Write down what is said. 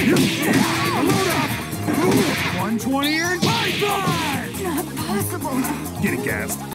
Load up! 120 and high five! Not possible. Getting gassed.